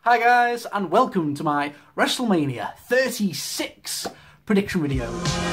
Hi guys, and welcome to my WrestleMania 36 prediction video.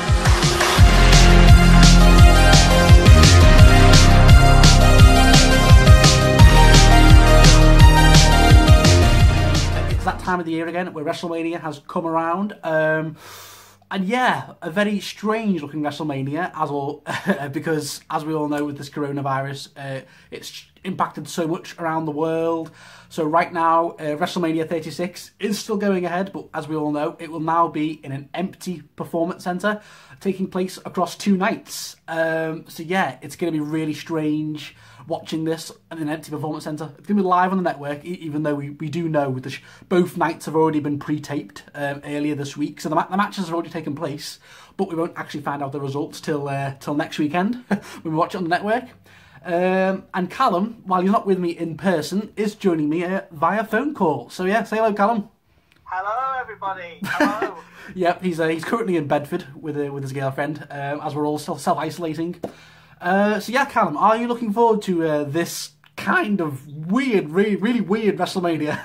It's that time of the year again where WrestleMania has come around. And yeah, a very strange looking WrestleMania, because as we all know with this coronavirus, it's impacted so much around the world. So right now, WrestleMania 36 is still going ahead, but as we all know, it will now be in an empty performance centre, taking place across 2 nights. So yeah, it's going to be really strange watching this in an empty performance centre. It's going to be live on the network, even though we do know that both nights have already been pre-taped earlier this week. So the matches have already taken place, but we won't actually find out the results till next weekend when we watch it on the network. And Callum, while he's not with me in person, is joining me via phone call. So yeah, say hello, Callum. Hello, everybody. Hello. Yep, he's currently in Bedford with his girlfriend, as we're all self-isolating. So yeah, Callum, are you looking forward to this kind of weird, really weird WrestleMania?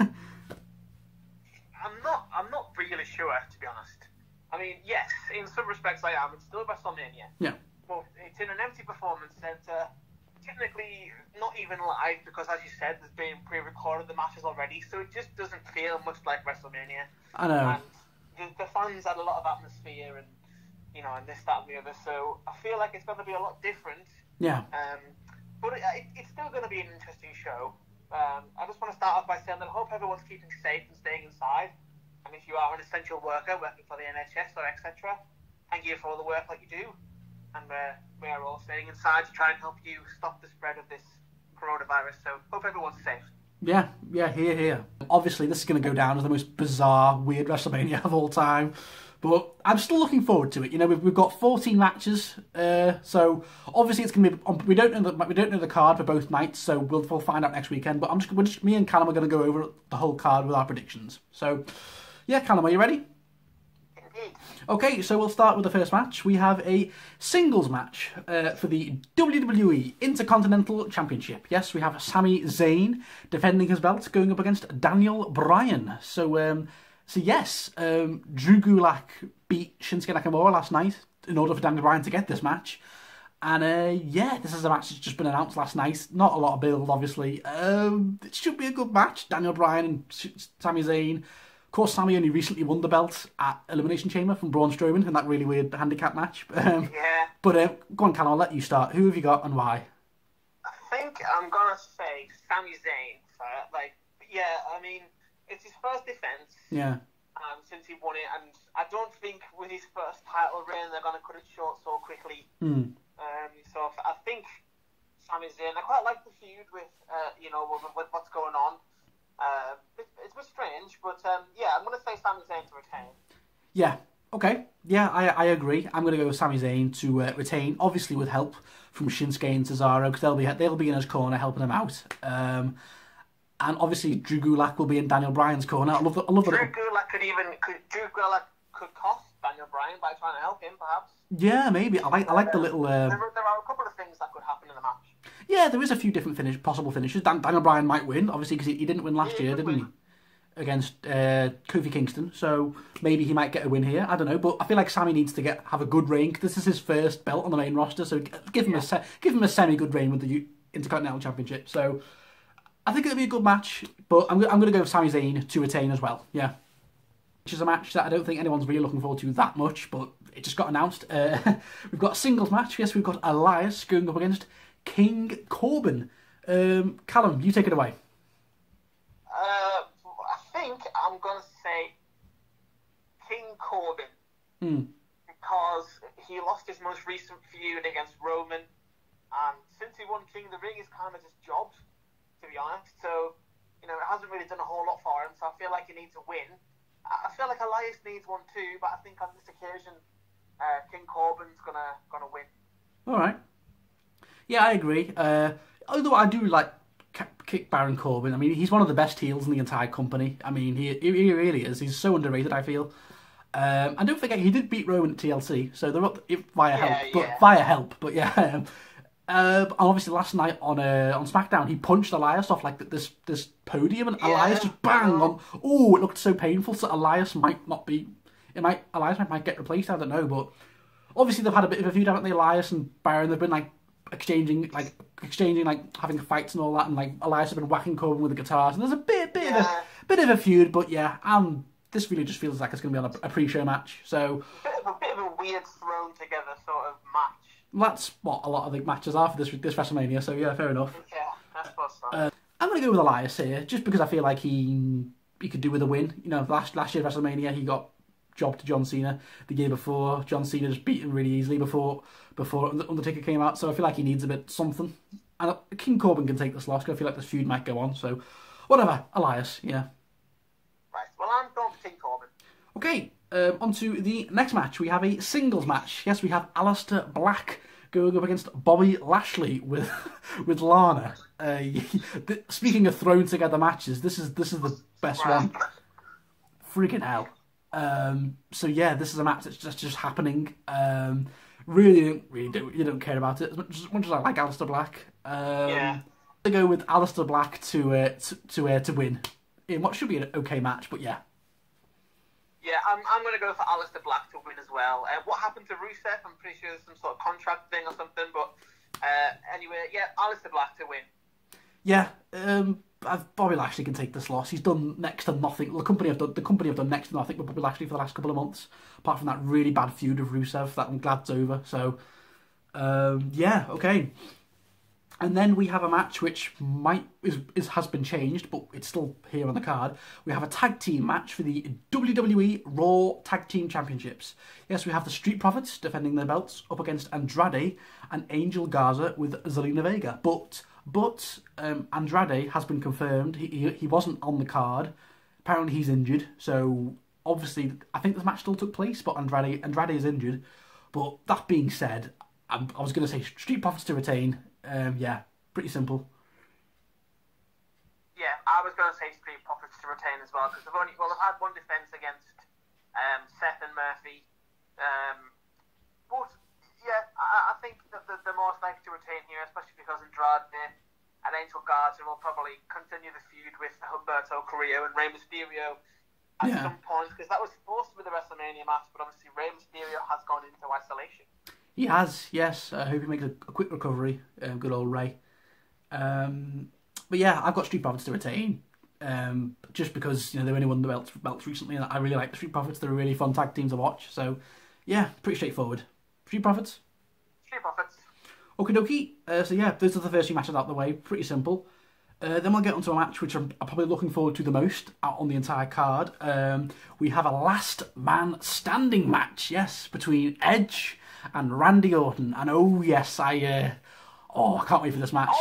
I'm not really sure, to be honest. I mean, yes, in some respects I am. It's still WrestleMania. Yeah. But it's in an empty performance centre. Technically not even live, because as you said, there's been pre-recorded the matches already, so it just doesn't feel much like WrestleMania. I know. And the fans had a lot of atmosphere and, you know, and this, that and the other, so I feel like it's going to be a lot different. Yeah. But it's still going to be an interesting show. I just want to start off by saying that I hope everyone's keeping safe and staying inside, and if you are an essential worker working for the NHS or etc., thank you for all the work that you do. And we are all staying inside to try and help you stop the spread of this coronavirus. So, hope everyone's safe. Yeah, here. Obviously, this is going to go down as the most bizarre, weird WrestleMania of all time. But I'm still looking forward to it. You know, we've got 14 matches, so obviously it's going to be. We don't know the card for both nights, so we'll find out next weekend. But me and Callum are going to go over the whole card with our predictions. So, yeah, Callum, are you ready? Okay, so we'll start with the first match. We have a singles match for the WWE Intercontinental Championship. Yes, we have Sami Zayn defending his belt, going up against Daniel Bryan. So yes, Drew Gulak beat Shinsuke Nakamura last night in order for Daniel Bryan to get this match. And yeah, this is a match that's just been announced last night. Not a lot of build, obviously. It should be a good match. Daniel Bryan and Sami Zayn. Of course, Sami only recently won the belt at Elimination Chamber from Braun Strowman in that really weird handicap match. Yeah. But go on, Callum, I'll let you start. Who have you got and why? I think I'm going to say Sami Zayn. I mean, it's his first defence. Yeah. Since he won it, and I don't think with his first title reign they're going to cut it short so quickly. So I think Sami Zayn. I quite like the feud with what's going on. It's a bit strange, but yeah, I'm going to say Sami Zayn to retain. Yeah, okay. Yeah, I agree. I'm going to go with Sami Zayn to retain, obviously with help from Shinsuke and Cesaro, because they'll be in his corner helping him out. And obviously Drew Gulak will be in Daniel Bryan's corner. I love that. Drew Gulak could cost Daniel Bryan by trying to help him, perhaps. Yeah, maybe. I like the little. There are a couple of things that could happen in the match. Yeah, there is a few different possible finishes. Daniel Bryan might win, obviously, because he didn't win last year, didn't he? Against Kofi Kingston, so maybe he might get a win here. I don't know, but I feel like Sami needs to have a good reign. This is his first belt on the main roster, so give him a semi-good reign with the Intercontinental Championship. So I think it'll be a good match, but I'm going to go with Sami Zayn to retain as well. Yeah, which is a match that I don't think anyone's really looking forward to that much, but it just got announced. We've got a singles match. Yes, we've got Elias going up against King Corbin. Callum, you take it away. I think I'm going to say King Corbin. Because he lost his most recent feud against Roman, and since he won King of the Ring, he's kind of just jobbed, to be honest. So, you know, it hasn't really done a whole lot for him, so I feel like he needs a win. I feel like Elias needs one too, but I think on this occasion, King Corbin's gonna win. All right. Yeah, I agree. Although I do like kick Baron Corbin. I mean, he's one of the best heels in the entire company. I mean, he really is. He's so underrated, I feel. And don't forget, he did beat Roman at TLC, so they're up via help. But yeah. And obviously last night on SmackDown, he punched Elias off like this podium, and Elias just bang on. Oh, it looked so painful. So Elias might not be. Elias might get replaced. I don't know, but obviously they've had a bit of a feud, haven't they? Elias and Byron. They've been like exchanging having fights and all that, and like Elias has been whacking Corbin with the guitars, and there's a bit of a feud. But yeah, this really just feels like it's going to be on a pre-show match. So bit of a weird thrown together sort of match. That's what a lot of the matches are for this WrestleMania, so yeah, fair enough. Yeah, I suppose so. I'm going to go with Elias here, just because I feel like he could do with a win. You know, last year at WrestleMania, he got jobbed to John Cena. The year before, John Cena just beat him really easily before Undertaker came out, so I feel like he needs a bit something. And King Corbin can take this loss, because I feel like this feud might go on, so whatever, Elias, yeah. Right, well, I'm going for King Corbin. Okay. On to the next match. We have a singles match. Yes, we have Aleister Black going up against Bobby Lashley with Lana. Speaking of thrown together matches, this is the best one. Freaking hell. So yeah, this is a match that's just happening. You don't care about it as much as I like Aleister Black. Yeah. I go with Aleister Black to win in what should be an okay match, but yeah. Yeah, I'm going to go for Aleister Black to win as well. What happened to Rusev? I'm pretty sure there's some sort of contract thing or something. But anyway, yeah, Aleister Black to win. Yeah, Bobby Lashley can take this loss. He's done next to nothing. The company have done next to nothing with Bobby Lashley for the last couple of months, apart from that really bad feud with Rusev that I'm glad's over. So, yeah, okay. And then we have a match which has been changed, but it's still here on the card. We have a tag team match for the WWE Raw Tag Team Championships. Yes, we have the Street Profits defending their belts up against Andrade and Angel Garza with Zelina Vega. But Andrade has been confirmed. He wasn't on the card. Apparently he's injured. So obviously, I think this match still took place, but Andrade is injured. But that being said, I was going to say Street Profits to retain. Yeah, pretty simple. Yeah, I was going to say Street Profits to retain as well, because they've had one defence against Seth and Murphy. But yeah, I think that they're most likely to retain here, especially because Andrade and Angel Garza will probably continue the feud with Humberto Carrillo and Rey Mysterio at some point, because that was supposed to be the WrestleMania match, but obviously Rey Mysterio has gone into isolation. He has, yes. I hope he makes a quick recovery. Good old Ray. But yeah, I've got Street Profits to retain. Just because they only won the belts recently, and I really like the Street Profits. They're a really fun tag team to watch. So yeah, pretty straightforward. Street Profits. Street Profits. Okie dokie. So yeah, those are the first few matches out of the way. Pretty simple. Then we'll get onto a match which I'm probably looking forward to the most out on the entire card. We have a last man standing match. Yes, between Edge and Randy Orton, and oh yes, I can't wait for this match.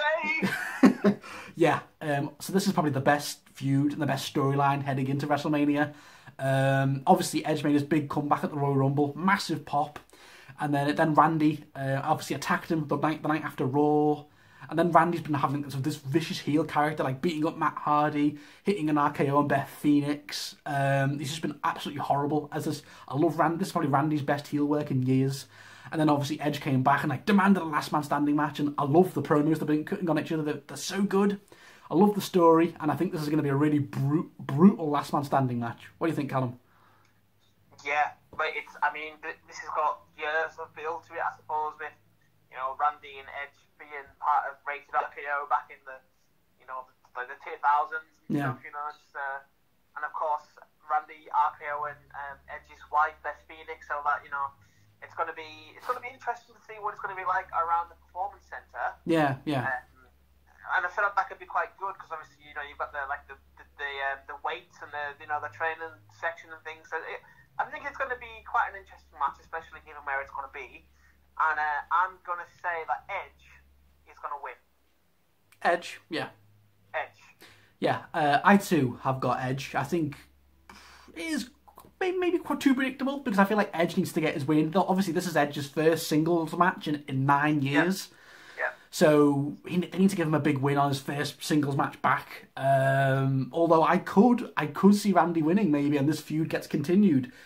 Yeah, so this is probably the best feud and the best storyline heading into WrestleMania. Obviously, Edge made his big comeback at the Royal Rumble, massive pop, and then Randy obviously attacked him the night after Raw. And then Randy's been having this vicious heel character, like beating up Matt Hardy, hitting an RKO on Beth Phoenix. He's just been absolutely horrible. I love Randy. This is probably Randy's best heel work in years. And then obviously Edge came back and demanded a last man standing match. And I love the promos they've been cutting on each other. They're so good. I love the story, and I think this is going to be a really brutal last man standing match. What do you think, Callum? Yeah, but this has got years of build to it, I suppose, with Randy and Edge being part of Rated RKO back in the 2000s. Yeah. And of course Randy RKO and Edge's wife Beth Phoenix. So that it's going to be interesting to see what it's going to be like around the Performance Center. Yeah. And I feel like that could be quite good, because obviously you've got the weights and the training section and things. So I think it's going to be quite an interesting match, especially given where it's going to be. And I'm going to say that Edge is going to win. Edge, yeah. Edge. Yeah, I too have got Edge. I think it is maybe quite too predictable, because I feel like Edge needs to get his win. Obviously, this is Edge's first singles match in 9 years. Yeah. So they need to give him a big win on his first singles match back. Although I could see Randy winning maybe, and this feud gets continued.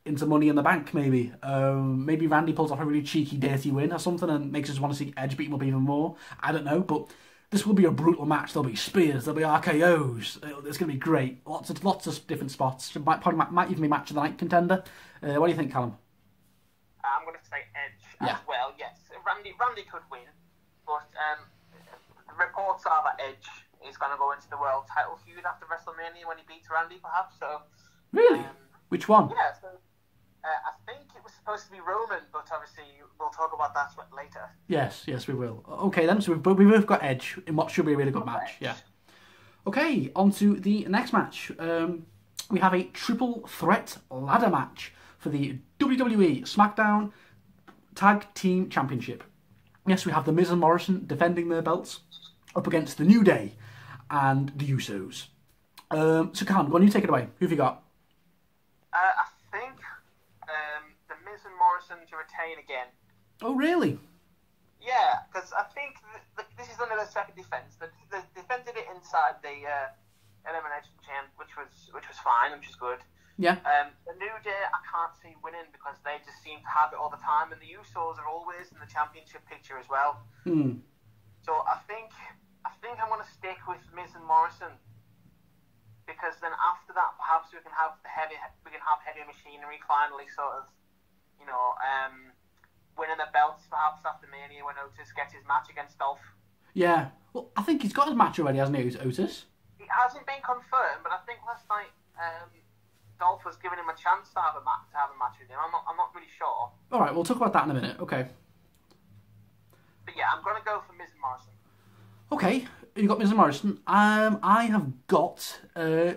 into Money in the Bank, maybe. Maybe Randy pulls off a really cheeky, dirty win or something and makes us want to see Edge beat him up even more. I don't know, but this will be a brutal match. There'll be spears, there'll be RKOs. It's going to be great. Lots of different spots. It might even be match of the night contender. What do you think, Callum? I'm going to say Edge as well, yes. Randy could win, but the reports are that Edge is going to go into the world title feud after WrestleMania when he beats Randy, perhaps. So really? Which one? Yeah, so I think it was supposed to be Roman, but obviously we'll talk about that later. Yes, we will. Okay then, so we've both got Edge in what should be a really good match. Yeah. Okay, on to the next match. We have a triple threat ladder match for the WWE SmackDown Tag Team Championship. Yes, we have The Miz and Morrison defending their belts up against The New Day and the Usos. So Callum, go on, you take it away. Who have you got? I think The Miz and Morrison to retain again. Oh, really? Yeah, because I think this is only their second defense. They defended it inside the Elimination Chamber, which was fine, which is good. Yeah. The New Day, I can't see winning because they just seem to have it all the time, and the Usos are always in the championship picture as well. So I think I'm going to stick with Miz and Morrison, because then after that, perhaps we can have heavy machinery finally sort of, winning the belts perhaps after Mania when Otis gets his match against Dolph. Yeah. Well, I think he's got his match already, hasn't he, Otis? It hasn't been confirmed, but I think last night Dolph was giving him a chance to have a match with him. I'm not really sure. All right, we'll talk about that in a minute. Okay. But yeah, I'm going to go for Miz and Morrison. Okay, you got Miz and Morrison. I have got the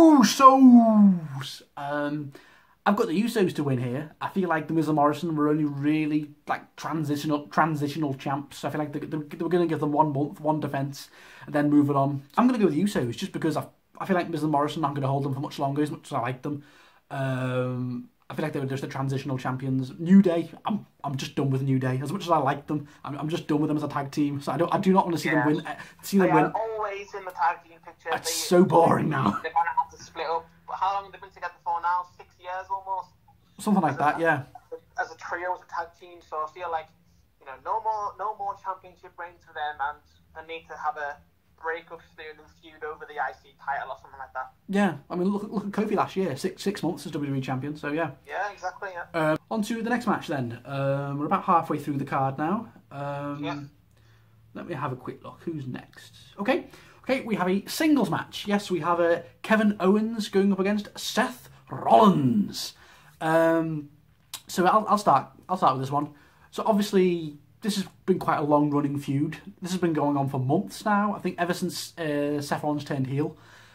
Usos. I've got the Usos to win here. I feel like the Miz and Morrison were only really like transitional champs. I feel like they were going to give them 1 month, one defense, and then move it on. I'm going to go with the Usos just because I feel like Miz and Morrison aren't going to hold them for much longer, as much as I like them. I feel like they were just the transitional champions. New Day, I'm just done with New Day. As much as I like them, I'm just done with them as a tag team. So I do not want to see them win. They are always in the tag team picture. It's so boring now. They're going to have to split up. How long have they been together for now? 6 years almost. Something like that, yeah. As a trio, as a tag team. So I feel like no more championship reigns for them, and they need to have a breakup feud over the IC title or something like that. Yeah, I mean, look at Kofi last year, six months as WWE champion. So yeah. Yeah, exactly. Yeah. On to the next match then. We're about halfway through the card now. Let me have a quick look. Who's next? Okay, we have a singles match. Yes, we have Kevin Owens going up against Seth Rollins. So I'll start with this one. So obviously, this has been quite a long-running feud. This has been going on for months now. I think ever since Seth Rollins turned heel,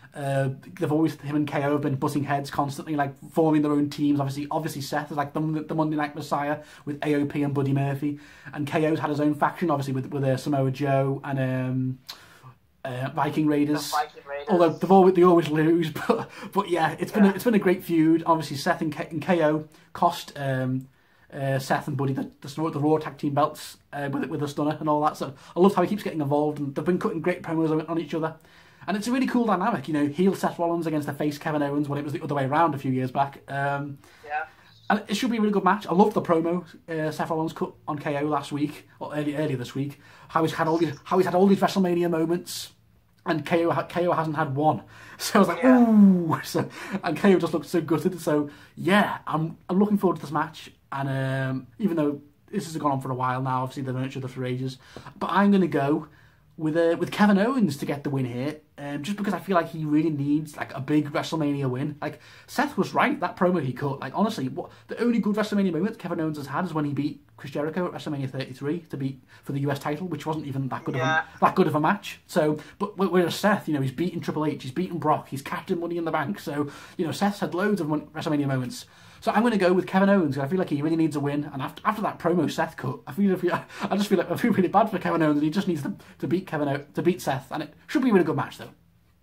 him and KO have been butting heads constantly, like forming their own teams. Obviously Seth is like the Monday Night Messiah with AOP and Buddy Murphy, and KO's had his own faction, obviously with Samoa Joe and Viking Raiders. Although they always lose, but yeah, it's been a great feud. Obviously Seth and KO cost Seth and Buddy the Raw tag team belts with the stunner and all that. So I love how he keeps getting involved, and they've been cutting great promos on each other. And it's a really cool dynamic, heel Seth Rollins against the face Kevin Owens when it was the other way around a few years back. And it should be a really good match. I loved the promo Seth Rollins cut on KO last week, or earlier this week. How he's had all these WrestleMania moments, and KO hasn't had one. So I was like, ooh. So, and KO just looked so gutted. So yeah, I'm looking forward to this match. And even though this has gone on for a while now, obviously they've known each other for ages, but I'm going to go with Kevin Owens to get the win here, just because I feel like he really needs like a big WrestleMania win. Like Seth was right, that promo he cut. Like honestly, the only good WrestleMania moment Kevin Owens has had is when he beat Chris Jericho at WrestleMania 33 for the US title, which wasn't even that good of a match. So, but whereas Seth, he's beaten Triple H, he's beaten Brock, he's captained Money in the Bank. So Seth's had loads of WrestleMania moments. So I'm going to go with Kevin Owens. I feel like he really needs a win, and after that promo Seth cut, I feel really bad for Kevin Owens. He just needs to beat Seth, and it should be a really good match though.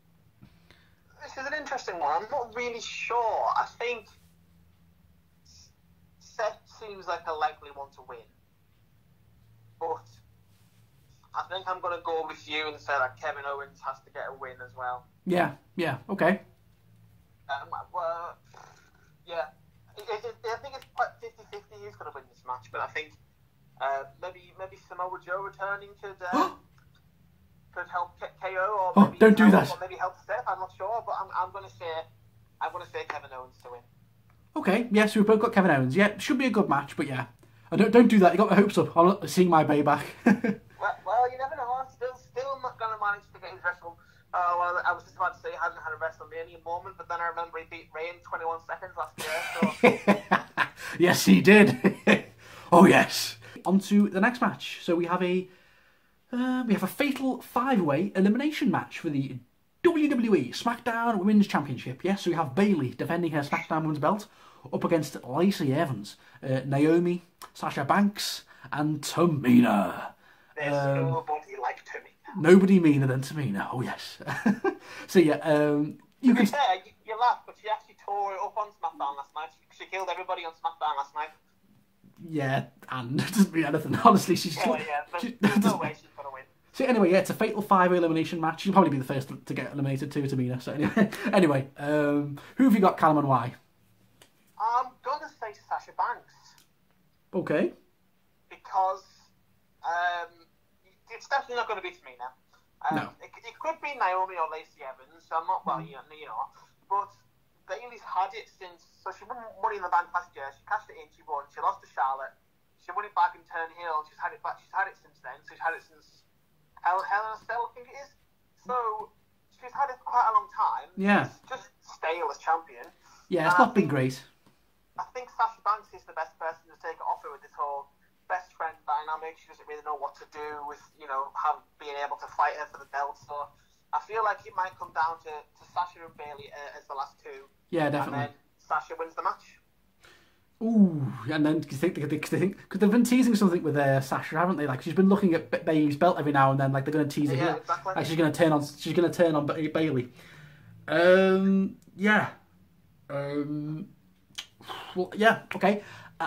This is an interesting one. I'm not really sure. I think Seth seems like a likely one to win, but I think I'm going to go with you and say that Kevin Owens has to get a win as well. Yeah, okay. Yeah. I think it's quite 50-50 who's going to win this match, but I think maybe Samoa Joe returning could help KO, or maybe don't do that. Or maybe help Seth. I'm not sure, but I'm going to say Kevin Owens to win. Okay, yes, we've both got Kevin Owens. Yeah, should be a good match, but yeah, don't do that. You got my hopes up. I'm not seeing my payback. well, you never know. I'm still not going to manage to get his wrestle. Well, I was just about to say he hasn't had a WrestleMania moment, but then I remember he beat Ray in 21 seconds last year. So. Yes, he did. Oh yes. On to the next match. So we have a fatal 5-way elimination match for the WWE SmackDown Women's Championship. Yes, so we have Bayley defending her SmackDown Women's belt up against Lacey Evans, Naomi, Sasha Banks, and Tamina. There's nobody like Tamina. Nobody meaner than Tamina. Oh yes. So yeah, you laugh, but she actually tore it up on SmackDown last night. She killed everybody on SmackDown last night. Yeah, and it doesn't mean anything. Honestly, there's no way she's gonna win. So anyway, yeah, it's a fatal 5-way elimination match. She'll probably be the first to get eliminated too, Tamina. So anyway, who have you got, Callum, and why? I'm gonna say Sasha Banks. Okay. Because it's definitely not going to be Tamina. No. It could be Naomi or Lacey Evans. So I'm not, but Bayley's had it since. So she won Money in the Bank last year. She cashed it in. She won. She lost to Charlotte. She won it back in Turn Heel. She's had it back. She's had it since then. So she's had it since Hell in a Cell, I think it is. So she's had it for quite a long time. Yeah. She's just stale as champion. Yeah, it's not been great. I think Sasha Banks is the best person to take it off her with this whole best friend dynamic. She doesn't really know what to do with, being able to fight her for the belt. So I feel like it might come down to Sasha and Bayley as the last two. Yeah, definitely. And then Sasha wins the match. Ooh, and then because they've been teasing something with Sasha, haven't they? Like she's been looking at Bayley's belt every now and then. Like they're going to tease it. Yeah, exactly. Like she's going to turn on Bayley. Yeah. Well, yeah. Okay.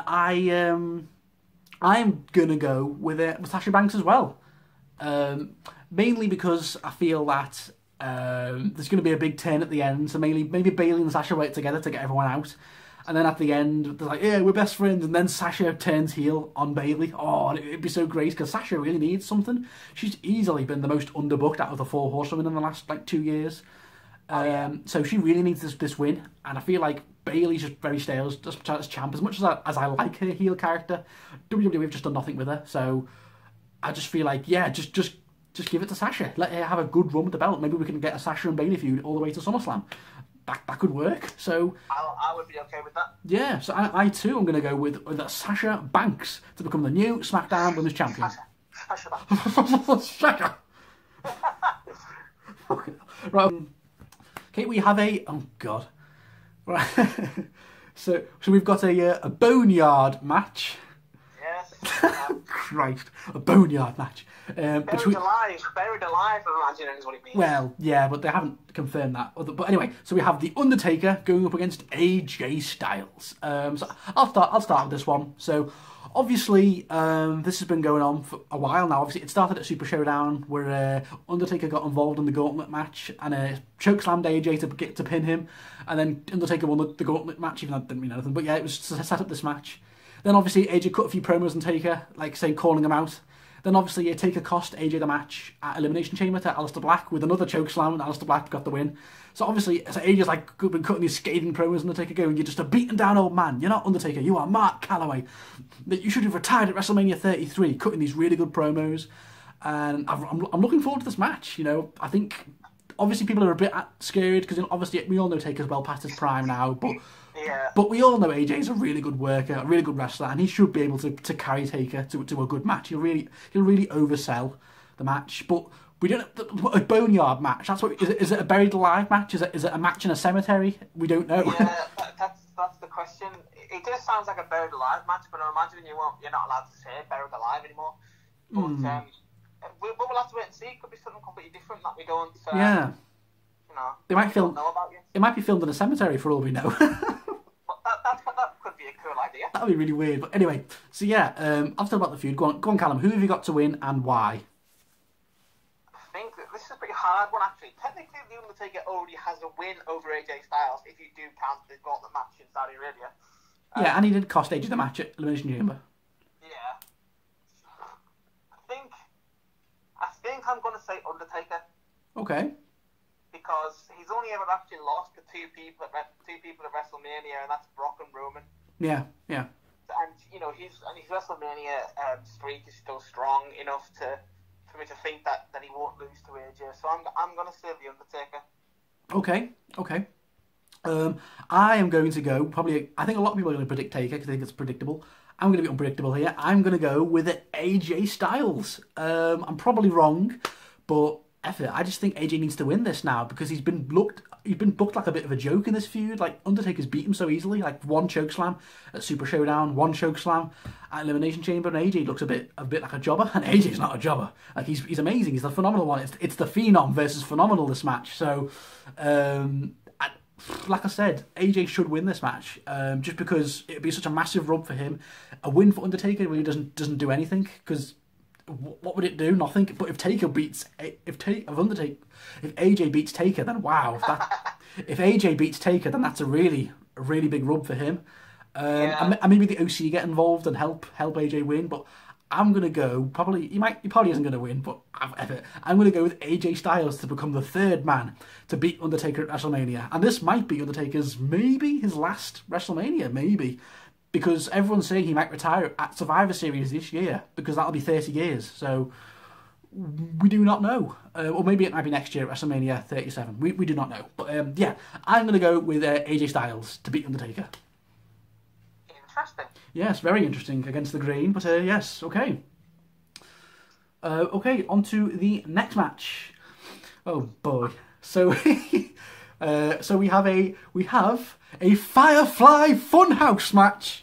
I'm gonna go with Sasha Banks as well. Mainly because I feel that there's going to be a big turn at the end. So maybe Bayley and Sasha work together to get everyone out. And then at the end, they're like, yeah, we're best friends. And then Sasha turns heel on Bayley. Oh, and it'd be so great because Sasha really needs something. She's easily been the most underbooked out of the 4 horsewomen in the last 2 years. So she really needs this win. And I feel like Bayley's just very stale as champ. As much as I like her heel character, WWE have just done nothing with her. So I just feel like, yeah, just give it to Sasha. Let her have a good run with the belt. Maybe we can get a Sasha and Bayley feud all the way to SummerSlam. That could work. So I would be okay with that. Yeah, so I too am going to go with Sasha Banks to become the new SmackDown Women's Champion. Sasha Banks. Sasha. Right. Okay, we have oh god. Right. So we've got a boneyard match. Yes. Christ, a boneyard match. Buried alive, I'm imagining is what it means. Well, yeah, but they haven't confirmed that. But anyway, so we have The Undertaker going up against AJ Styles. So I'll start with this one. So obviously, this has been going on for a while now. Obviously, it started at Super Showdown where Undertaker got involved in the Gauntlet match and chokeslammed AJ to pin him, and then Undertaker won the Gauntlet match, even though that didn't mean anything. But yeah, it was to set up this match. Then obviously AJ cut a few promos on Taker, like say calling him out. Then obviously Taker cost AJ the match at Elimination Chamber to Aleister Black with another chokeslam, and Aleister Black got the win. So obviously AJ's like been cutting these scathing promos on Undertaker going, you're just a beaten down old man. You're not Undertaker, you are Mark Calloway. That you should have retired at WrestleMania 33, cutting these really good promos. And I'm looking forward to this match. I think obviously people are a bit scared because obviously we all know Taker's well past his prime now, but we all know AJ's a really good worker, a really good wrestler, and he should be able to carry Taker to a good match. He'll really oversell the match, but we don't a boneyard match. That's what is it a buried alive match? Is it a match in a cemetery? We don't know. Yeah, that's the question. It just sounds like a buried alive match, but I'm imagining you're not allowed to say buried alive anymore. But we'll have to wait and see. It could be something completely different that we don't. Yeah. They might film. Know about yet. It might be filmed in a cemetery for all we know. That could be a cool idea. That'd be really weird. But anyway, so yeah, I've talked about the feud. Go on, Callum. Who have you got to win and why? I think that this is a pretty hard one actually. Technically, The Undertaker already has a win over AJ Styles if you do count the Gauntlet match in Saudi Arabia. Yeah, and he did cost AJ the match at Elimination Chamber. Yeah. I think I'm going to say Undertaker. Okay. Because he's only ever actually lost to two people at WrestleMania, and that's Brock and Roman. Yeah. And his WrestleMania streak is still strong enough for me to think that he won't lose to AJ. So I'm going to say the Undertaker. Okay. I am going to go, probably, I think a lot of people are going to predict Taker because they think it's predictable. I'm going to be unpredictable here. I'm going to go with AJ Styles. I'm probably wrong, but I just think AJ needs to win this now because he's been booked like a bit of a joke in this feud. Like, Undertaker's beat him so easily, like one chokeslam at Super Showdown, one chokeslam at Elimination Chamber, and AJ looks a bit like a jobber, and AJ's not a jobber. Like, he's amazing. He's the phenomenal one. It's the Phenom versus Phenomenal, this match. So, like I said, AJ should win this match, just because it'd be such a massive rub for him. A win for Undertaker really doesn't do anything, because what would it do? Nothing. But if AJ beats Taker, then wow. If AJ beats Taker, then that's a really big rub for him. And maybe the OC get involved and help AJ win. But I'm gonna go. He probably isn't gonna win, but I'm gonna go with AJ Styles to become the third man to beat Undertaker at WrestleMania. And this might be Undertaker's maybe his last WrestleMania, maybe. Because everyone's saying he might retire at Survivor Series this year, because that'll be 30 years. So, we do not know. Or maybe it might be next year at WrestleMania 37. We do not know. But, I'm going to go with AJ Styles to beat Undertaker. Interesting. Yes, very interesting against the grain. But, yes, okay. Okay, on to the next match. Oh, boy. So, we have a Firefly Funhouse match.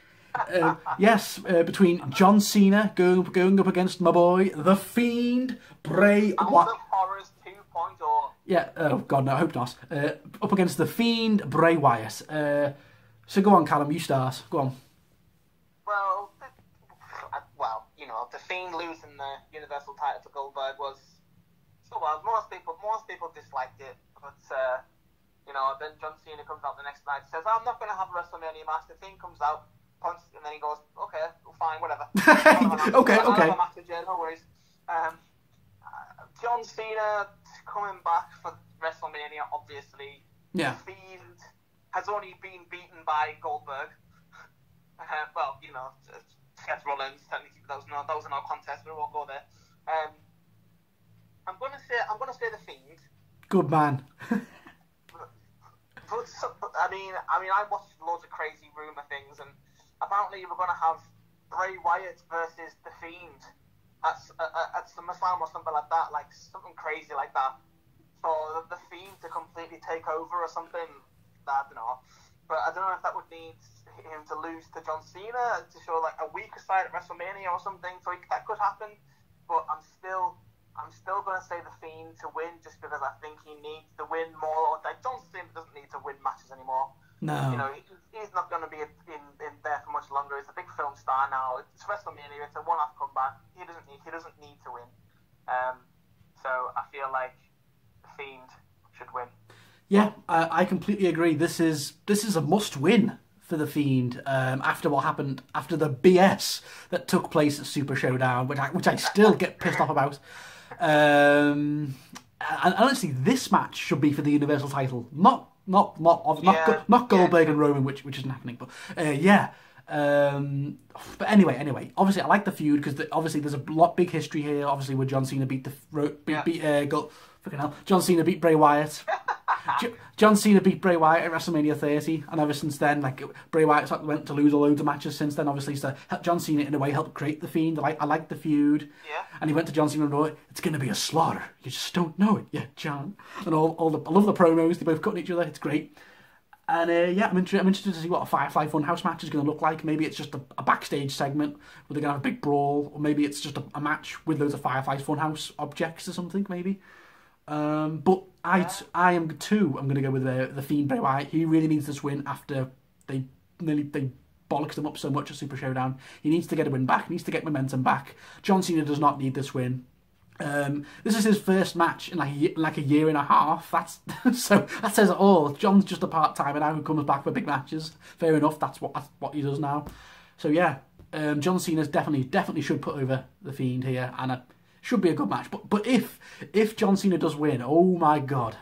Between John Cena going up against my boy, The Fiend, Bray Wyatt. Horrors 2.0. Yeah, oh god, no, I hope not. Up against The Fiend, Bray Wyatt. So go on, Callum, you start. Go on. Well, The Fiend losing the Universal title to Goldberg was so well. Most people disliked it, but then John Cena comes out the next night, says, "I'm not going to have a WrestleMania match." The Fiend comes out, punches, and then he goes, "Okay, fine, whatever." Okay. No worries. John Cena coming back for WrestleMania, obviously. Yeah. The Fiend has only been beaten by Goldberg. Seth Rollins. Technically, that was no contest. We won't go there. I'm gonna say The Fiend. Good man. But I watched loads of crazy rumor things, and apparently we're gonna have Bray Wyatt versus The Fiend at SummerSlam or something like that, like something crazy like that, for The Fiend to completely take over or something. I don't know, but I don't know if that would need him to lose to John Cena to show like a weaker side at WrestleMania or something. So that could happen, but I'm still going to say The Fiend to win, just because I think he needs to win more. Like, John Cena doesn't need to win matches anymore. No. He's not going to be in there for much longer. He's a big film star now. It's WrestleMania. It's a one-off comeback. He doesn't need to win. So I feel like The Fiend should win. Yeah, I completely agree. This is a must-win for The Fiend, after what happened, after the BS that took place at Super Showdown, which I still get pissed off about. And honestly, this match should be for the Universal title, not Goldberg and Roman, which isn't happening. But but anyway, obviously I like the feud because obviously there's a big history here. Obviously, where John Cena John Cena beat Bray Wyatt. John Cena beat Bray Wyatt at WrestleMania 30, and ever since then, like, Bray Wyatt went to lose loads of matches since then, obviously, so John Cena, in a way, helped create The Fiend. I like the feud. Yeah. And he went to John Cena and wrote, "It's going to be a slaughter. You just don't know it yet, John." And I love the promos. They both cutting each other. It's great. And, I'm interested to see what a Firefly Funhouse match is going to look like. Maybe it's just a backstage segment where they're going to have a big brawl, or maybe it's just a match with loads of Firefly Funhouse objects or something, maybe. But I'm going to go with the Fiend Bray Wyatt. He really needs this win after they bollocksed him up so much at Super Showdown. He needs to get a win back. He needs to get momentum back. John Cena does not need this win. This is his first match in like a year and a half. So that says it all. John's just a part-timer now who comes back for big matches. Fair enough. That's what he does now. So yeah, John Cena's definitely should put over the Fiend here, and it should be a good match. But if John Cena does win, oh my god!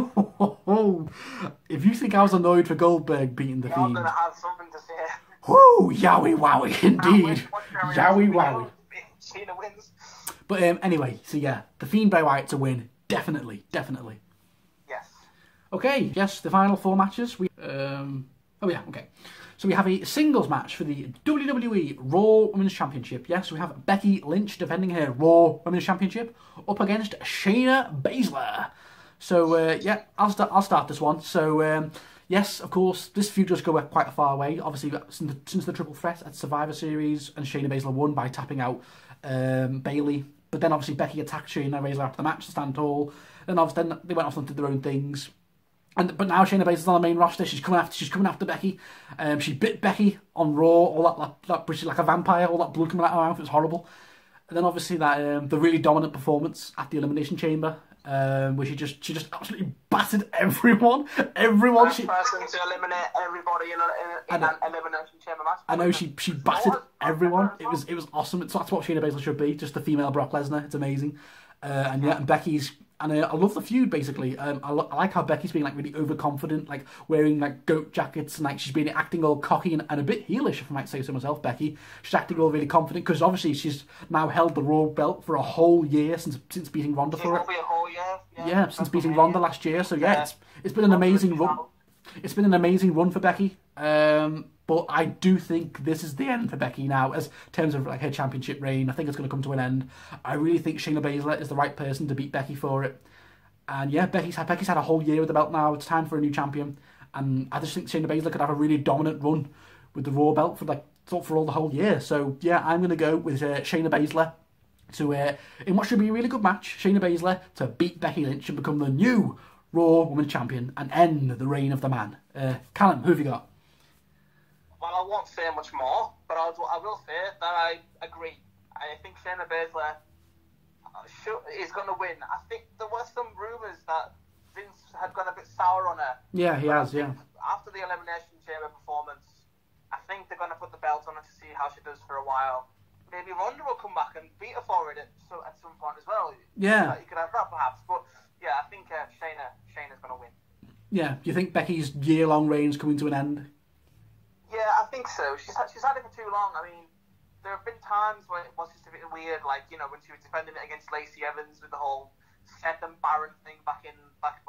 If you think I was annoyed for Goldberg beating the Fiend, I'm gonna have something to say. Whoo, yowie wowie, indeed, yowie wowie. Cena wins. But anyway, so yeah, the Fiend Bray Wyatt to win, definitely. Yes. Okay, yes, the final 4 matches. Okay. So we have a singles match for the WWE Raw Women's Championship. Yes, we have Becky Lynch defending her Raw Women's Championship up against Shayna Baszler. So yeah, I'll start this one. So yes, of course, this feud does go quite a far way. Obviously, since the triple threat at Survivor Series, and Shayna Baszler won by tapping out Bayley. But then obviously Becky attacked Shayna Baszler after the match to stand tall. Then obviously they went off and did their own things. But now Shayna Baszler's on the main roster. She's coming after Becky. She bit Becky on Raw. All that she's like a vampire. All that blood coming out of her mouth. It was horrible. And then obviously that the really dominant performance at the Elimination Chamber, where she just absolutely battered everyone. First person to eliminate everybody in an Elimination Chamber match. I know she battered everyone. It was awesome. That's what Shayna Baszler should be. Just the female Brock Lesnar. It's amazing. And Becky's. And I love the feud, basically. I like how Becky's being like really overconfident, like wearing like goat jackets, and like she's been acting all cocky and a bit heelish, if I might say so myself. Becky, she's acting all really confident because obviously she's now held the Raw belt for a whole year since beating Ronda for it. Be a whole year. Yeah, since beating Ronda last year. So yeah, it's been an amazing run. It's been an amazing run for Becky. But I do think this is the end for Becky now, as in terms of like her championship reign. I think it's going to come to an end. I really think Shayna Baszler is the right person to beat Becky for it. And yeah, Becky's had a whole year with the belt now. It's time for a new champion. And I just think Shayna Baszler could have a really dominant run with the Raw belt for all the whole year. So yeah, I'm going to go with Shayna Baszler to in what should be a really good match. Shayna Baszler to beat Becky Lynch and become the new Raw Women's Champion and end the reign of the man. Callum, who have you got? Well, I won't say much more, but I will say that I agree. I think Shayna Baszler is going to win. I think there were some rumours that Vince had gone a bit sour on her. Yeah, he has, yeah. After the Elimination Chamber performance, I think they're going to put the belt on her to see how she does for a while. Maybe Ronda will come back and beat her for it at some point as well. Yeah. You could have that perhaps, but yeah, I think Shayna's going to win. Yeah, do you think Becky's year-long reign's coming to an end? Yeah, I think so. She's had it for too long. I mean, there have been times when it was just a bit weird, like, you know, when she was defending it against Lacey Evans with the whole Seth and Baron thing back in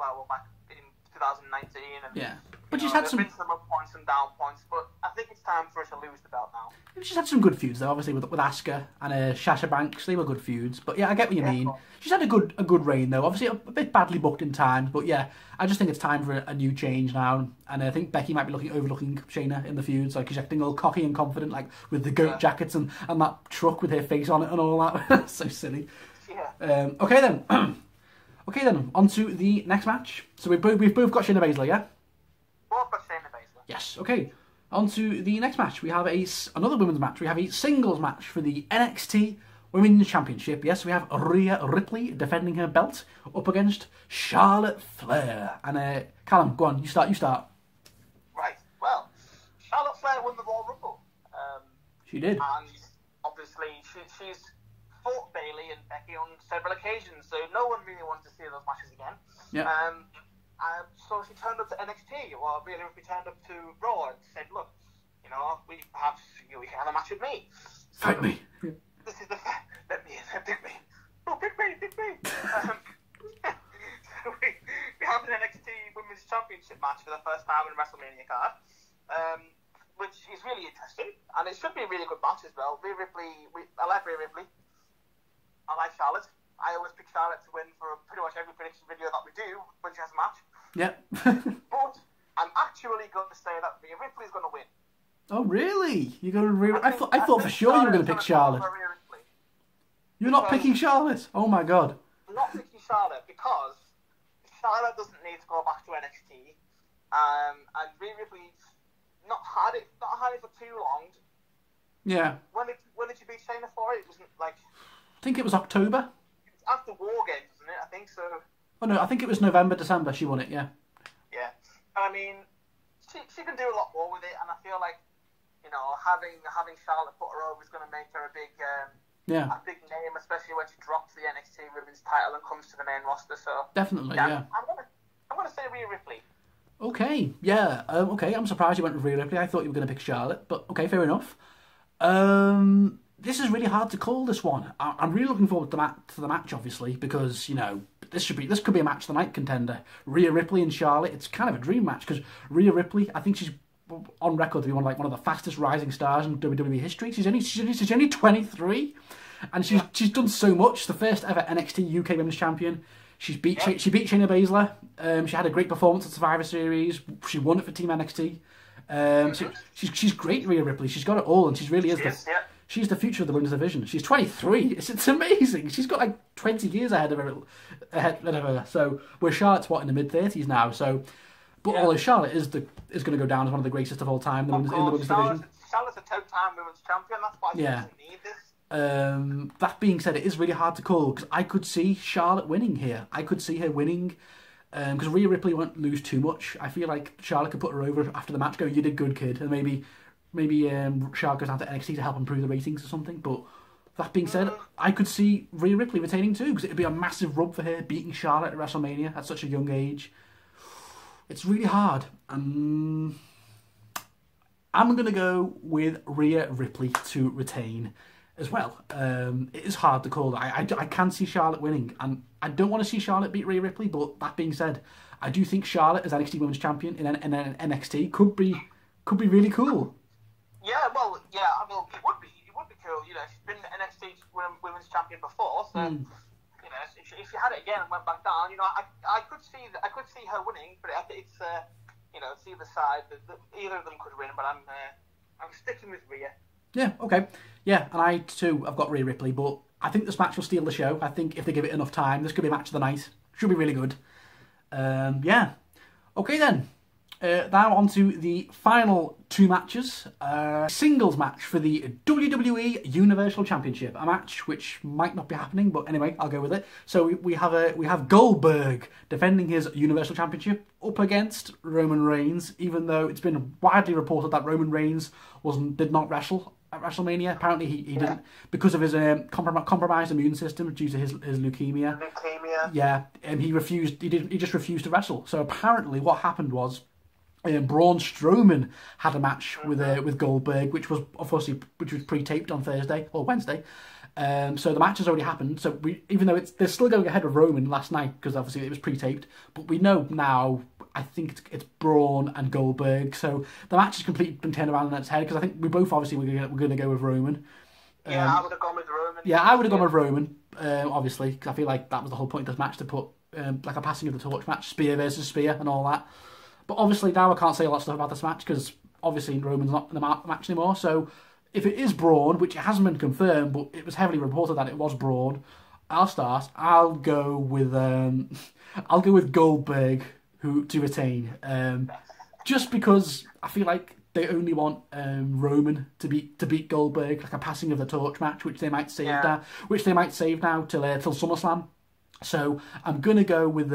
2019. And, yeah, but she's had been some up points and down points, but I think it's time for her to lose the belt now. She's had some good feuds though, obviously with Asuka and Sasha Banks. They were good feuds, but yeah, I get what you mean. She's had a good reign though. Obviously a bit badly booked in times, but yeah, I just think it's time for a new change now. And I think Becky might be overlooking Shayna in the feuds, like she's acting all cocky and confident, like with the goat jackets and that truck with her face on it and all that. So silly. Yeah. Okay then. Okay then, on to the next match. So we've both got Shayna Baszler, yeah? Both got Shayna Baszler. Yes, okay. On to the next match. We have another women's match. We have a singles match for the NXT Women's Championship. Yes, we have Rhea Ripley defending her belt up against Charlotte Flair. And Callum, go on, you start. Right, well, Charlotte Flair won the Royal Rumble. She did. And obviously she's fought Bayley and Becky on several occasions, so no one really wants to see those matches again. Yeah. So she turned up to NXT, or Rhea Ripley turned up to Raw and said, "Look, you know, we can have a match with me." So, fight me. This is let me pick me. Oh, pick me. So we have an NXT Women's Championship match for the first time in WrestleMania card, which is really interesting, and it should be a really good match as well. Rhea Ripley, I like Rhea Ripley. I like Charlotte. I always pick Charlotte to win for pretty much every prediction video that we do when she has a match. Yep. But I'm actually going to say that Rhea Ripley's going to win. Oh, really? You're going to I thought for sure you were going to pick Charlotte. You're not picking Charlotte? Oh, my God. I'm not picking Charlotte because Charlotte doesn't need to go back to NXT. And Rhea Ripley's not had it for too long. Yeah. When did you beat Shayna for it? It wasn't like... I think it was October. after War Games, wasn't it? I think so. Oh no, I think it was November, December she won it. Yeah. Yeah. I mean, she can do a lot more with it, and I feel like, you know, having Charlotte put her over is going to make her a big name, especially when she drops the NXT Women's title and comes to the main roster. So definitely, yeah. I'm gonna say Rhea Ripley. Okay, yeah. Okay, I'm surprised you went with Rhea Ripley. I thought you were going to pick Charlotte, but okay, fair enough. This is really hard to call, this one. I'm really looking forward to the match, obviously, because, you know, this could be a match of the night contender. Rhea Ripley and Charlotte. It's kind of a dream match because Rhea Ripley, I think she's on record to be one of the fastest rising stars in WWE history. She's only 23, and she's done so much. The first ever NXT UK Women's Champion. She beat Shayna Baszler. She had a great performance at Survivor Series. She won it for Team NXT. She's great, Rhea Ripley. She's got it all, and she's the future of the women's division. She's 23. It's amazing. She's got like 20 years ahead of her. So where Charlotte's in the mid-30s now. So, but although Charlotte is going to go down as one of the greatest of all time in the women's division. Charlotte's a two-time women's champion. That's why she doesn't need this. That being said, it is really hard to call because I could see Charlotte winning here. I could see her winning because Rhea Ripley won't lose too much. I feel like Charlotte could put her over after the match, go, "You did good, kid," and maybe Charlotte goes down to NXT to help improve the ratings or something. But that being said, I could see Rhea Ripley retaining too because it'd be a massive rub for her beating Charlotte at WrestleMania at such a young age. It's really hard. I'm going to go with Rhea Ripley to retain as well. It is hard to call. I can see Charlotte winning, and I don't want to see Charlotte beat Rhea Ripley, but that being said, I do think Charlotte as NXT Women's Champion in NXT could be really cool. Yeah, well, yeah, I mean, it would be cool. You know, she's been NXT Women's Champion before, so you know, if she had it again and went back down, you know, I could see her winning, but it's you know, it's either side. Either of them could win, but I'm sticking with Rhea. Yeah, okay. Yeah, and I too have got Rhea Ripley, but I think this match will steal the show. I think if they give it enough time, this could be a match of the night. Should be really good. Yeah. Okay then. Now on to the final two matches. Singles match for the WWE Universal Championship. A match which might not be happening, but anyway, I'll go with it. So we have Goldberg defending his Universal Championship up against Roman Reigns, even though it's been widely reported that Roman Reigns did not wrestle at WrestleMania. Apparently he didn't because of his compromised immune system due to his leukemia. Yeah, and he just refused to wrestle. So apparently what happened was Braun Strowman had a match with Goldberg, which was pre-taped on Thursday or Wednesday. So the match has already happened. So even though they're still going ahead with Roman last night because obviously it was pre-taped, but we know now. I think it's Braun and Goldberg. So the match has completely been turned around on its head because I think we both obviously we're going to go with Roman. Yeah, I would have gone with Roman. Yeah, I would have gone with Roman. Obviously, because I feel like that was the whole point of this match, to put like a passing of the torch match, spear versus spear, and all that. But obviously now I can't say a lot of stuff about this match because obviously Roman's not in the match anymore. So if it is Braun, which it hasn't been confirmed, but it was heavily reported that it was Braun, I'll go with Goldberg to retain. Just because I feel like they only want Roman to beat Goldberg, like a passing of the torch match, which they might save now till SummerSlam. So I'm gonna go with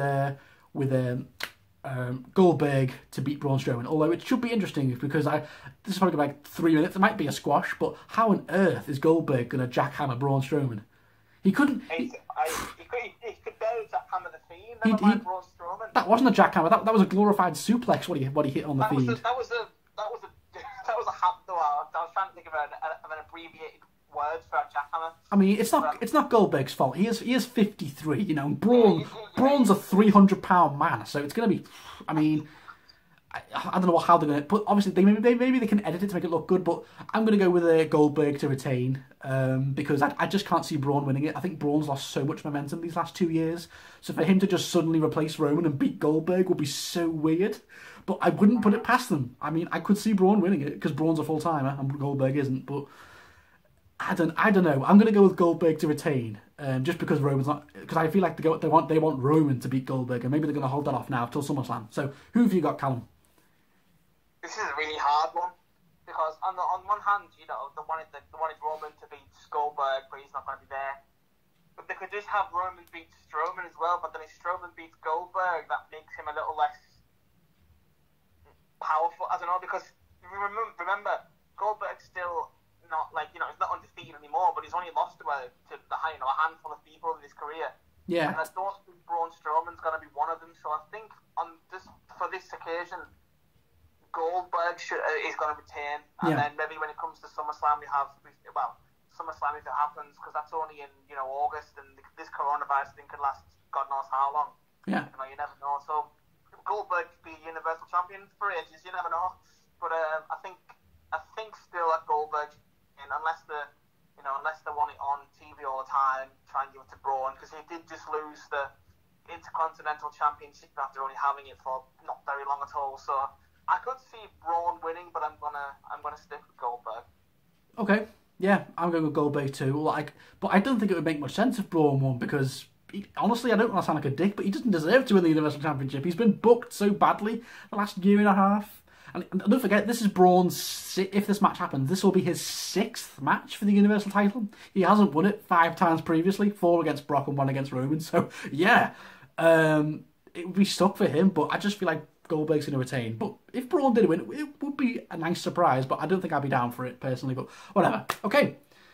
Goldberg to beat Braun Strowman. Although it should be interesting because this is probably like 3 minutes. It might be a squash, but how on earth is Goldberg gonna jackhammer Braun Strowman? He couldn't. He could barely jackhammer the Fiend. Never mind Braun Strowman. That wasn't a jackhammer. That was a glorified suplex. What he hit on the Fiend. That was a I was trying to think of an abbreviated word for a jackhammer. I mean, it's not Goldberg's fault. He is 53. You know, and Braun's a 300-pound man, so it's going to be. I mean, I don't know how they're going to. But obviously, maybe they can edit it to make it look good. But I'm going to go with Goldberg to retain because I just can't see Braun winning it. I think Braun's lost so much momentum these last 2 years. So for him to just suddenly replace Roman and beat Goldberg would be so weird. But I wouldn't put it past them. I mean, I could see Braun winning it because Braun's a full-timer and Goldberg isn't. But I don't know. I'm going to go with Goldberg to retain just because Roman's not. Because I feel like they want Roman to beat Goldberg, and maybe they're going to hold that off now till SummerSlam. So who have you got, Callum? This is a really hard one because on one hand, you know, they wanted Roman to beat Goldberg, but he's not going to be there. But they could just have Roman beat Strowman as well, but then if Strowman beats Goldberg, that makes him a little less powerful. I don't know, because remember Goldberg's still not, like, you know, he's not undefeated anymore, but he's only lost to a handful of people in his career. Yeah. And I don't think Braun Strowman's going to be one of them, so I think for this occasion, Goldberg is going to retain, and then maybe when it comes to SummerSlam, SummerSlam if it happens, because that's only in, you know, August, and this coronavirus thing could last God knows how long. Yeah. You know, you never know. So Goldberg could be Universal Champion for ages. You never know. But I think still at Goldberg, and unless they want it on TV all the time, try and give it to Braun, because he did just lose the Intercontinental Championship after only having it for not very long at all. So I could see Braun winning, but I'm gonna stick with Goldberg. Okay. Yeah, I'm going with Goldberg too. But I don't think it would make much sense if Braun won, because honestly, I don't want to sound like a dick, but he doesn't deserve to win the Universal Championship. He's been booked so badly the last year and a half. And don't forget, this is Braun's, if this match happens, this will be his 6th match for the Universal title. He hasn't won it 5 times previously, 4 against Brock and 1 against Roman. So, yeah, it would be stuck for him, but I just feel like Goldberg's going to retain. But if Braun did win, it would be a nice surprise, but I don't think I'd be down for it personally, but whatever. Okay.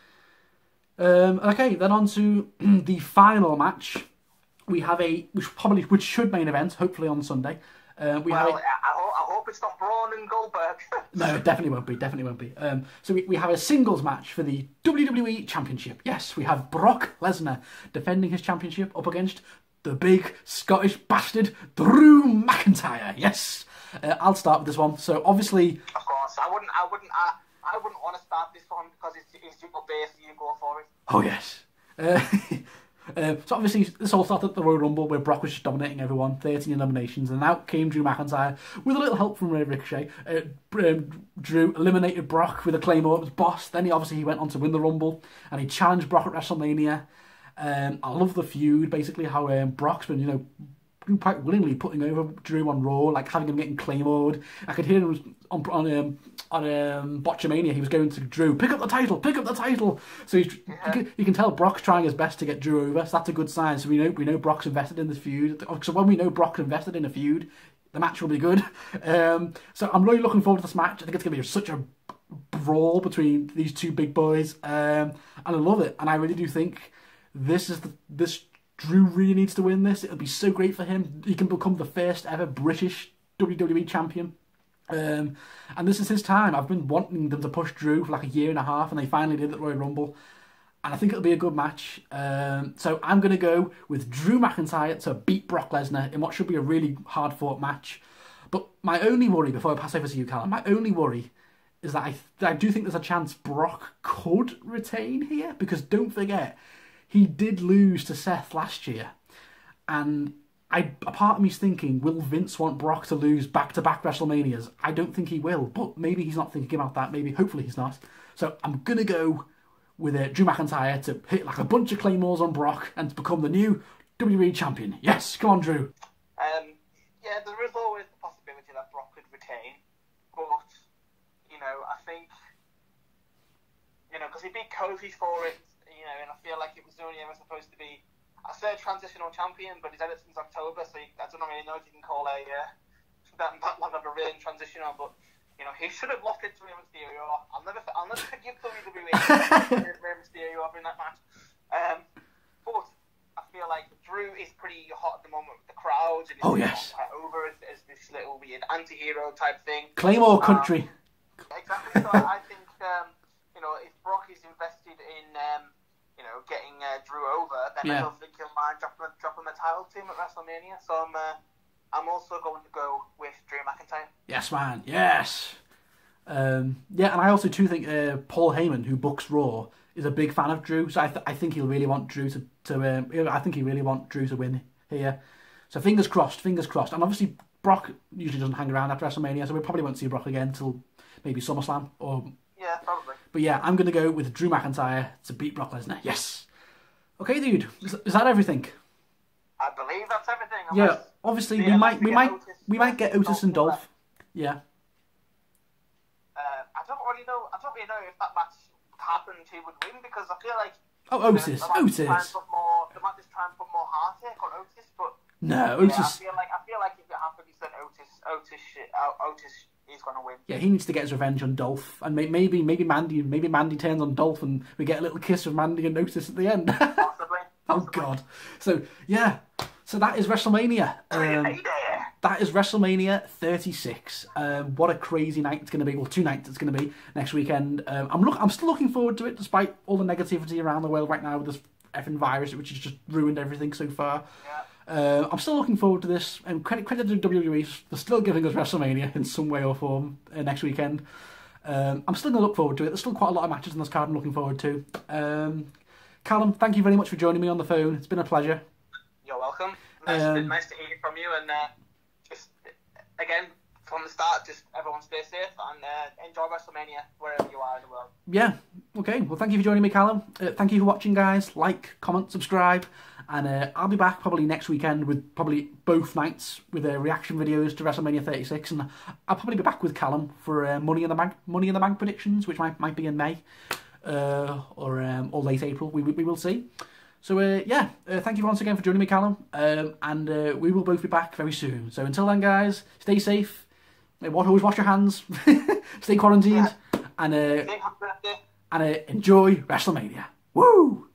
Then on to the final match. We have which should main event, hopefully on Sunday. I hope it's not Braun and Goldberg. No, it definitely won't be. So we have a singles match for the WWE Championship. Yes, we have Brock Lesnar defending his championship up against the big Scottish bastard Drew McIntyre. Yes, I'll start with this one. So obviously, of course, I wouldn't want to start this one because it's your base. You go for it. Oh yes. So obviously this all started at the Royal Rumble where Brock was just dominating everyone, 13 eliminations, and out came Drew McIntyre with a little help from Ricochet. Drew eliminated Brock with a Claymore, it was boss. Then he went on to win the Rumble, and he challenged Brock at WrestleMania. I love the feud, basically how Brock's been, you know, quite willingly putting over Drew on Raw, like having him getting Claymored. I could hear him on Botchamania. He was going to Drew, pick up the title. So you can tell Brock's trying his best to get Drew over. So that's a good sign. So we know Brock's invested in this feud. So when we know Brock's invested in a feud, the match will be good. So I'm really looking forward to this match. I think it's going to be such a brawl between these two big boys, and I love it. And I really do think this Drew really needs to win this. It'll be so great for him. He can become the first ever British WWE champion. And this is his time. I've been wanting them to push Drew for like a year and a half, and they finally did at Royal Rumble. And I think it'll be a good match. So I'm going to go with Drew McIntyre to beat Brock Lesnar in what should be a really hard-fought match. But my only worry, before I pass over to you, Callum, my only worry is that I do think there's a chance Brock could retain here, because don't forget, he did lose to Seth last year, and a part of me's thinking, will Vince want Brock to lose back-to-back WrestleManias? I don't think he will, but maybe he's not thinking about that. Hopefully he's not. So I'm going to go with Drew McIntyre to hit like a bunch of Claymores on Brock and to become the new WWE champion. Yes, come on, Drew. Yeah, there is always the possibility that Brock could retain, but, you know, I think, you know, because he beat Kofi for it, you know, and I feel like it was only ever supposed to be, I said transitional champion, but he's had it since October, so I don't really know if you can call that long of a reign transitional, but, you know, he should have lost it to Rey Mysterio. I'll never forgive WWE Rey Mysterio in that match. But I feel like Drew is pretty hot at the moment with the crowds, and it's quite over as this little weird anti-hero type thing. Claymore country. Exactly, so I think, you know, if Brock is invested in, you know, getting Drew over, then I don't think he'll mind dropping the title to him at WrestleMania. So I'm also going to go with Drew McIntyre. Yes, man. Yes. And I also too think Paul Heyman, who books Raw, is a big fan of Drew. So I think he'll really want Drew to win here. So fingers crossed. And obviously Brock usually doesn't hang around after WrestleMania, so we probably won't see Brock again until maybe SummerSlam or. Yeah, probably. But yeah, I'm going to go with Drew McIntyre to beat Brock Lesnar. Yes. Okay, dude. Is that everything? I believe that's everything. Yeah. Obviously, we might get Otis and Dolph. Yeah. I don't really know if that match happened who would win, because I feel like Oh, Otis. Otis. They might just try and put more heartache on Otis, but no, yeah, Otis. I feel like if it happens, then Otis is gonna win. Yeah, he needs to get his revenge on Dolph, and maybe Mandy turns on Dolph, and we get a little kiss of Mandy and Otis at the end. Possibly. Oh God. So yeah. So that is WrestleMania. That is WrestleMania 36. What a crazy night it's going to be. Well, 2 nights it's going to be next weekend. I'm still looking forward to it, despite all the negativity around the world right now with this effing virus, which has just ruined everything so far. Yeah. I'm still looking forward to this. And credit to WWE for still giving us WrestleMania in some way or form next weekend. I'm still going to look forward to it. There's still quite a lot of matches in this card I'm looking forward to. Callum, thank you very much for joining me on the phone. It's been a pleasure. You're welcome. Nice to hear from you, and just again from the start, just everyone stay safe and enjoy WrestleMania wherever you are in the world. Yeah. Okay. Well, thank you for joining me, Callum. Thank you for watching, guys. Like, comment, subscribe, and I'll be back probably next weekend with probably both nights with reaction videos to WrestleMania 36, and I'll probably be back with Callum for Money in the Bank predictions, which might be in May or late April. We will see. So, thank you once again for joining me, Callum, and we will both be back very soon. So, until then, guys, stay safe, always wash your hands, stay quarantined, and enjoy WrestleMania. Woo!